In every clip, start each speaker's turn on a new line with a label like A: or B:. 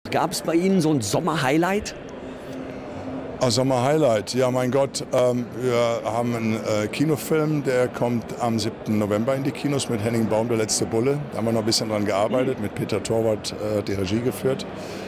A: Gab es bei Ihnen so ein Sommerhighlight?
B: Sommerhighlight, ja mein Gott, wir haben einen Kinofilm, der kommt am 7. November in die Kinos mit Henning Baum, Der letzte Bulle. Da haben wir noch ein bisschen dran gearbeitet, mit Peter Torwart die Regie geführt.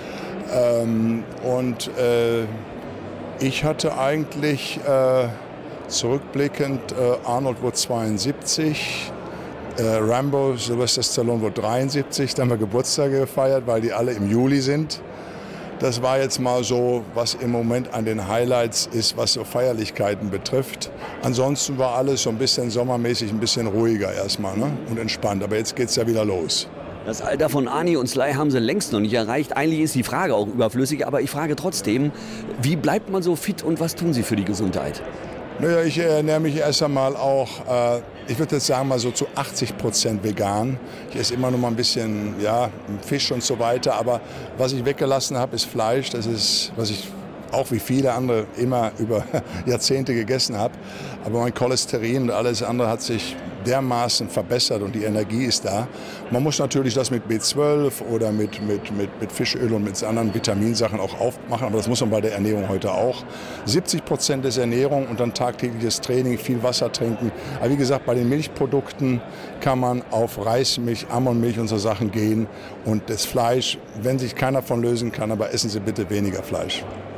B: Ich hatte eigentlich zurückblickend Arnold wurde 72, Rambo, Sylvester Stallone wurde 73, da haben wir Geburtstage gefeiert, weil die alle im Juli sind. Das war jetzt mal so, was im Moment an den Highlights ist, was so Feierlichkeiten betrifft. Ansonsten war alles so ein bisschen sommermäßig, ein bisschen ruhiger erstmal, ne? Und entspannt. Aber jetzt geht's ja wieder los.
A: Das Alter von Arnie und Sly haben sie längst noch nicht erreicht. Eigentlich ist die Frage auch überflüssig, aber ich frage trotzdem, wie bleibt man so fit und was tun Sie für die Gesundheit?
B: Naja, ich ernähre mich erst einmal auch, ich würde jetzt sagen mal so zu 80% vegan. Ich esse immer noch mal ein bisschen Fisch und so weiter, aber was ich weggelassen habe, ist Fleisch. Das ist, was ich auch wie viele andere immer über Jahrzehnte gegessen habe. Aber mein Cholesterin und alles andere hat sich dermaßen verbessert und die Energie ist da. Man muss natürlich das mit B12 oder mit Fischöl und mit anderen Vitaminsachen auch aufmachen, aber das muss man bei der Ernährung heute auch. 70% ist Ernährung und dann tagtägliches Training, viel Wasser trinken. Aber wie gesagt, bei den Milchprodukten kann man auf Reismilch, Ammonmilch und so Sachen gehen. Und das Fleisch, wenn sich keiner von lösen kann, aber essen Sie bitte weniger Fleisch.